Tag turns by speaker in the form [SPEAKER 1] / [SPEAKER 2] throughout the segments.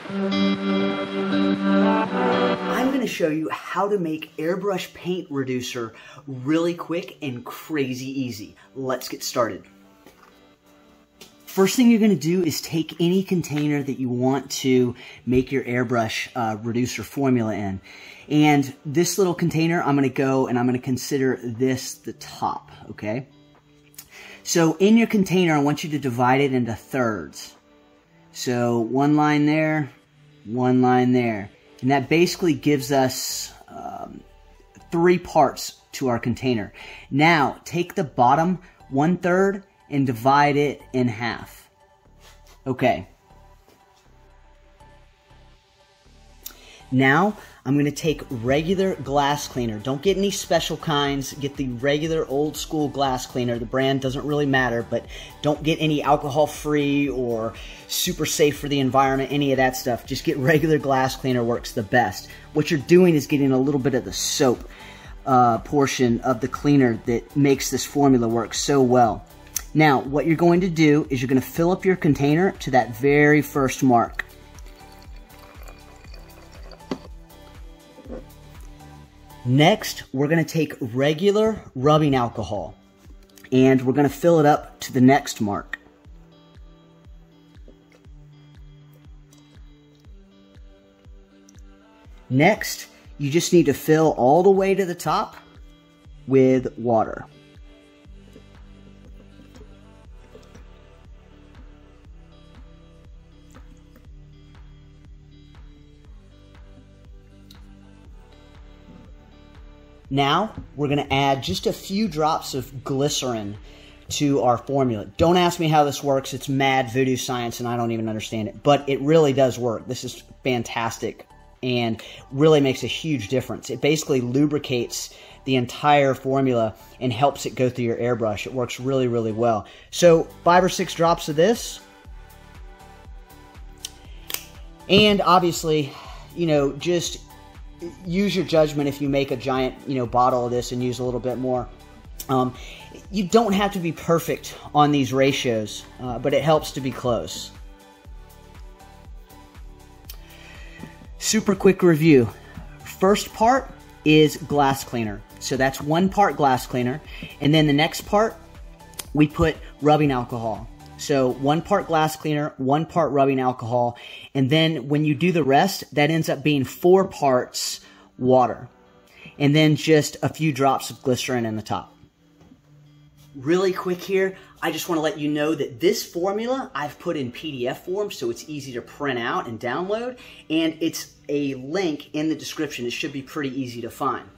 [SPEAKER 1] I'm going to show you how to make Airbrush Paint Reducer really quick and crazy easy. Let's get started. First thing you're going to do is take any container that you want to make your airbrush reducer formula in. And this little container, I'm going to go and I'm going to consider this the top, okay? So in your container, I want you to divide it into thirds. So one line there, one line there. And that basically gives us 3 parts to our container. Now, take the bottom 1/3 and divide it in half. Okay. Now, I'm going to take regular glass cleaner. Don't get any special kinds. Get the regular old school glass cleaner. The brand doesn't really matter, but don't get any alcohol-free or super safe for the environment, any of that stuff. Just get regular glass cleaner, works the best. What you're doing is getting a little bit of the soap portion of the cleaner that makes this formula work so well. Now, what you're going to do is you're going to fill up your container to that very first mark. Next, we're going to take regular rubbing alcohol and we're going to fill it up to the next mark. Next, you just need to fill all the way to the top with water. Now, we're going to add just a few drops of glycerin to our formula. Don't ask me how this works. It's mad voodoo science and I don't even understand it. But it really does work. This is fantastic and really makes a huge difference. It basically lubricates the entire formula and helps it go through your airbrush. It works really, really well. So 5 or 6 drops of this. And obviously, just use your judgment if you make a giant, bottle of this and use a little bit more. You don't have to be perfect on these ratios, but it helps to be close. Super quick review. First part is glass cleaner. So that's 1 part glass cleaner. And then the next part, we put rubbing alcohol. So 1 part glass cleaner, 1 part rubbing alcohol, and then when you do the rest, that ends up being 4 parts water. And then just a few drops of glycerin in the top. Really quick here, I just want to let you know that this formula I've put in PDF form so it's easy to print out and download, and it's a link in the description. It should be pretty easy to find.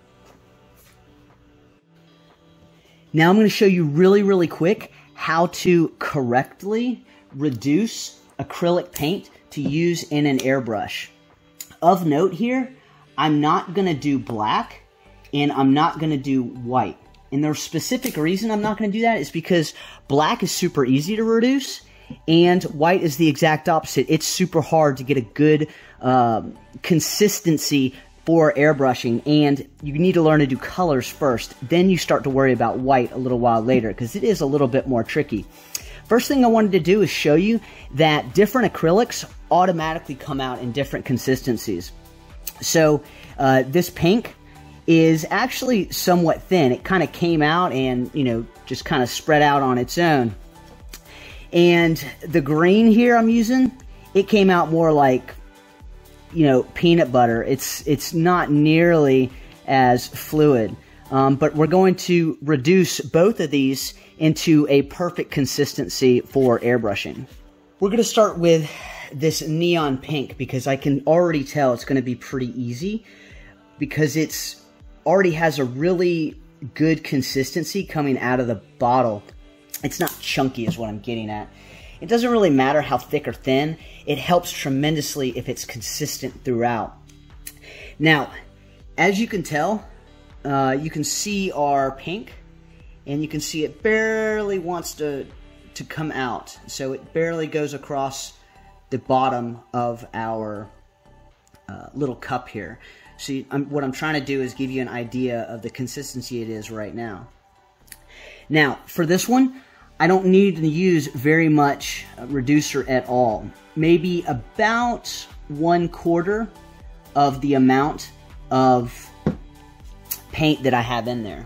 [SPEAKER 1] Now I'm going to show you really, really quick how to correctly reduce acrylic paint to use in an airbrush. Of note here, I'm not going to do black and I'm not going to do white. And the specific reason I'm not going to do that is because black is super easy to reduce and white is the exact opposite. It's super hard to get a good consistency for airbrushing, and you need to learn to do colors first. Then you start to worry about white a little while later because it is a little bit more tricky. First thing I wanted to do is show you that different acrylics automatically come out in different consistencies. So this pink is actually somewhat thin. It kind of came out and, just kind of spread out on its own. And the green here I'm using, it came out more like, peanut butter. It's not nearly as fluid. But we're going to reduce both of these into a perfect consistency for airbrushing. We're going to start with this neon pink because I can already tell it's going to be pretty easy because it's already has a really good consistency coming out of the bottle. It's not chunky is what I'm getting at. It doesn't really matter how thick or thin. It helps tremendously if it's consistent throughout. Now, as you can tell, you can see our pink, and you can see it barely wants to come out. So it barely goes across the bottom of our little cup here. So what I'm trying to do is give you an idea of the consistency it is right now. Now, for this one, I don't need to use very much reducer at all. Maybe about 1/4 of the amount of paint that I have in there.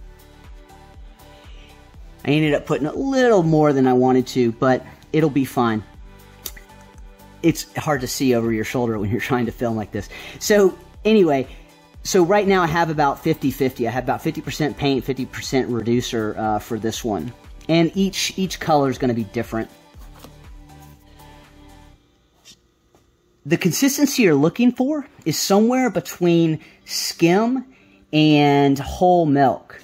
[SPEAKER 1] I ended up putting a little more than I wanted to, but it'll be fine. It's hard to see over your shoulder when you're trying to film like this. So anyway, so right now I have about 50-50. I have about 50% paint, 50% reducer for this one. And each color is going to be different. The consistency you're looking for is somewhere between skim and whole milk.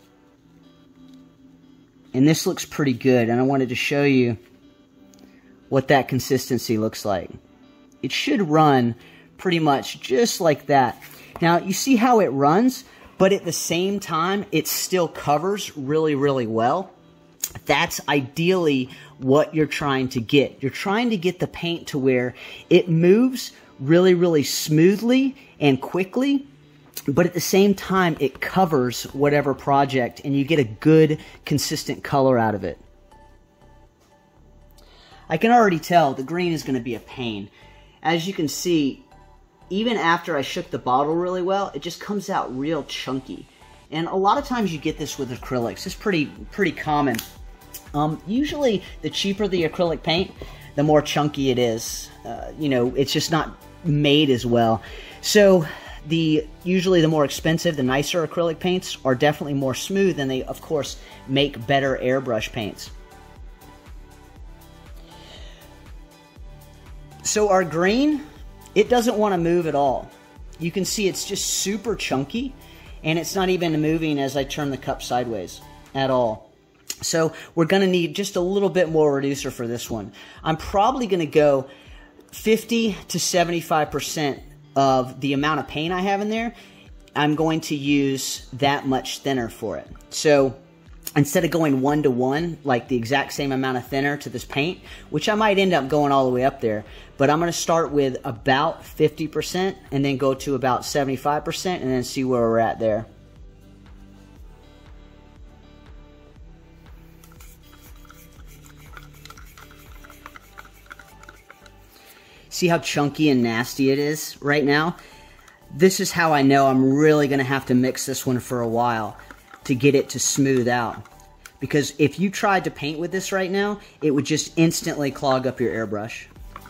[SPEAKER 1] And this looks pretty good, and I wanted to show you what that consistency looks like. It should run pretty much just like that. Now, you see how it runs, but at the same time, it still covers really, really well. That's ideally what you're trying to get. You're trying to get the paint to where it moves really, really smoothly and quickly, but at the same time, it covers whatever project, and you get a good, consistent color out of it. I can already tell the green is going to be a pain. As you can see, even after I shook the bottle really well, it just comes out real chunky. And a lot of times you get this with acrylics. It's pretty common. Usually, the cheaper the acrylic paint, the more chunky it is. You know, it's just not made as well. So usually the more expensive, the nicer acrylic paints are definitely more smooth, and they, of course, make better airbrush paints. So our green, it doesn't want to move at all. You can see it's just super chunky, and it's not even moving as I turn the cup sideways at all. So we're going to need just a little bit more reducer for this one. I'm probably going to go 50 to 75% of the amount of paint I have in there. I'm going to use that much thinner for it. So instead of going 1-to-1, like the exact same amount of thinner to this paint, which I might end up going all the way up there, but I'm going to start with about 50% and then go to about 75% and then see where we're at there. See how chunky and nasty it is right now? This is how I know I'm really going to have to mix this one for a while to get it to smooth out. Because if you tried to paint with this right now, it would just instantly clog up your airbrush.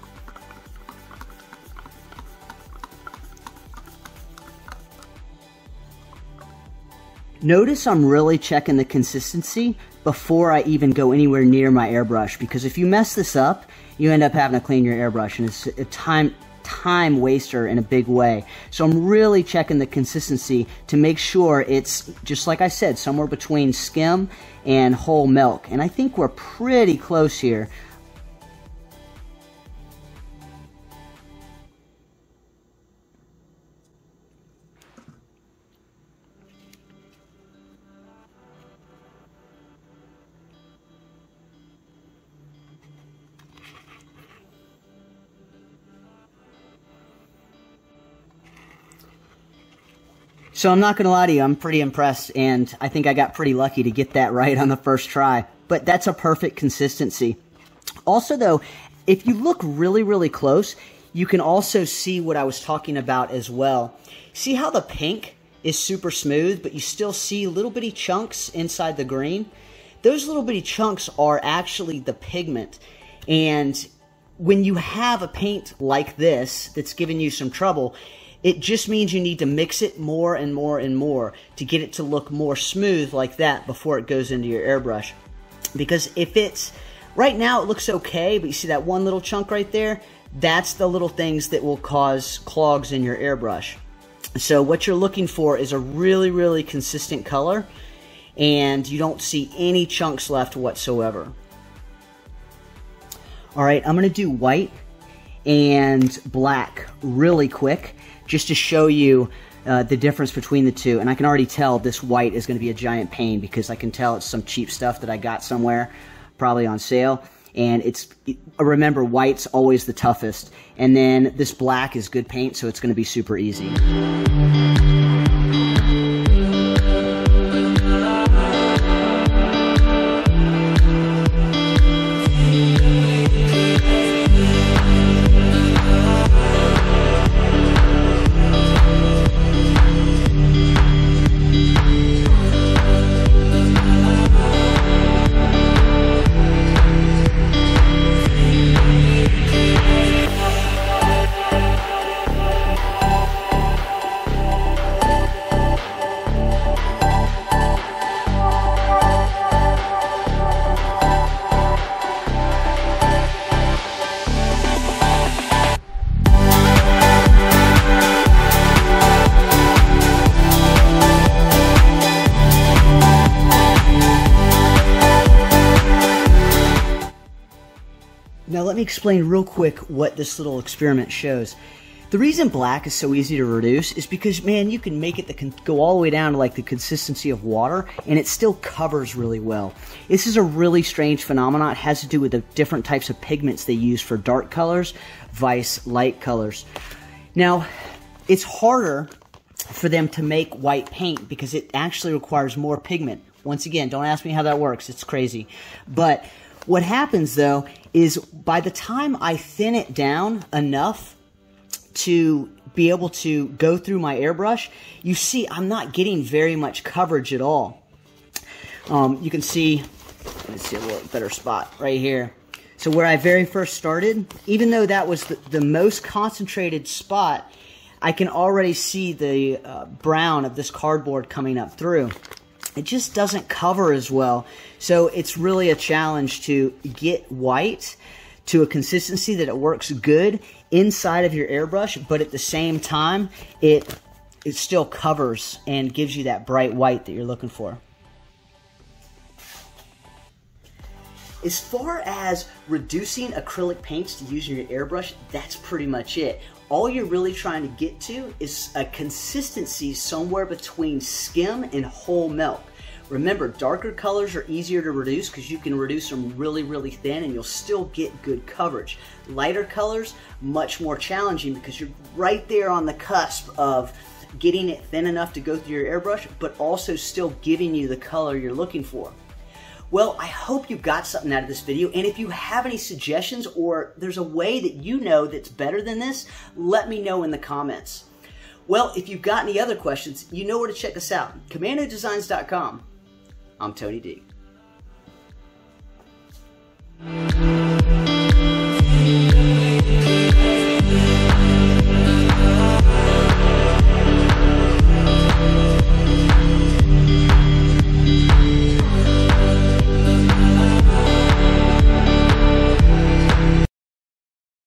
[SPEAKER 1] Notice I'm really checking the consistency before I even go anywhere near my airbrush, because if you mess this up, you end up having to clean your airbrush, and it's a time waster in a big way. So I'm really checking the consistency to make sure it's, just like I said, somewhere between skim and whole milk. And I think we're pretty close here. So I'm not going to lie to you, I'm pretty impressed, and I think I got pretty lucky to get that right on the first try. But that's a perfect consistency. Also though, if you look really, really close, you can also see what I was talking about as well. See how the pink is super smooth, but you still see little bitty chunks inside the green? Those little bitty chunks are actually the pigment. And when you have a paint like this that's giving you some trouble, it just means you need to mix it more and more and more to get it to look more smooth like that before it goes into your airbrush. Because if it's, right now it looks okay, but you see that one little chunk right there? That's the little things that will cause clogs in your airbrush. So what you're looking for is a really, really consistent color, and you don't see any chunks left whatsoever. Alright, I'm going to do white and black really quick, just to show you the difference between the two. And I can already tell this white is going to be a giant pain, because I can tell it's some cheap stuff that I got somewhere, probably on sale. And remember, white's always the toughest. And then this black is good paint, so it's going to be super easy. let me explain real quick what this little experiment shows. The reason black is so easy to reduce is because, man, you can make it go all the way down to like the consistency of water, and it still covers really well. This is a really strange phenomenon. It has to do with the different types of pigments they use for dark colors, vice light colors. Now, it's harder for them to make white paint because it actually requires more pigment. Once again, don't ask me how that works. It's crazy. But what happens, though, is by the time I thin it down enough to be able to go through my airbrush, you see I'm not getting very much coverage at all. You can see, let's see a little better spot right here. So where I very first started, even though that was the most concentrated spot, I can already see the brown of this cardboard coming up through. It just doesn't cover as well. So it's really a challenge to get white to a consistency that it works good inside of your airbrush, but at the same time, it still covers and gives you that bright white that you're looking for. As far as reducing acrylic paints to use in your airbrush, that's pretty much it. All you're really trying to get to is a consistency somewhere between skim and whole milk. Remember, darker colors are easier to reduce because you can reduce them really, really thin and you'll still get good coverage. Lighter colors, much more challenging because you're right there on the cusp of getting it thin enough to go through your airbrush, but also still giving you the color you're looking for. Well, I hope you got something out of this video, and if you have any suggestions or there's a way that you know that's better than this, let me know in the comments. Well, if you've got any other questions, you know where to check us out. CommandoDesigns.com. I'm Tony D.